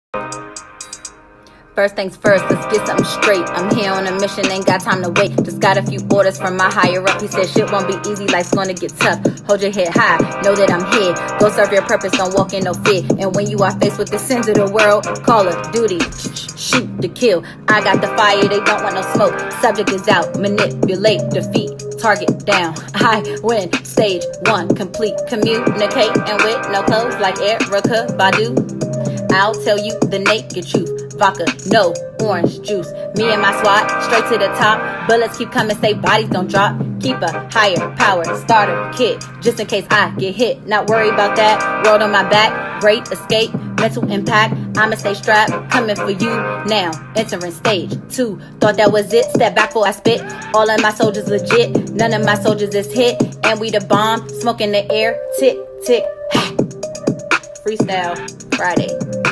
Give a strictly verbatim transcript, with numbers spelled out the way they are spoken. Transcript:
First things first, let's get something straight. I'm here on a mission, ain't got time to wait. Just got a few orders from my higher up. He said shit won't be easy, life's gonna get tough. Hold your head high, know that I'm here. Go serve your purpose, don't walk in no fear. And when you are faced with the sins of the world, call of duty, shoot to kill. I got the fire, they don't want no smoke. Subject is out, manipulate, defeat, target down. I win, stage one, complete. Communicating with no clothes like Erica Badu. I'll tell you the naked truth. Vodka, no orange juice. Me and my squad, straight to the top. Bullets keep coming, say bodies don't drop. Keep a higher power starter kit, just in case I get hit. Not worry about that, world on my back. Great escape, mental impact. I'ma stay strapped, coming for you now. Entering stage two, thought that was it. Step back before I spit. All of my soldiers legit, none of my soldiers is hit. And we the bomb, smoke in the air. Tick, tick, Freestyle Friday.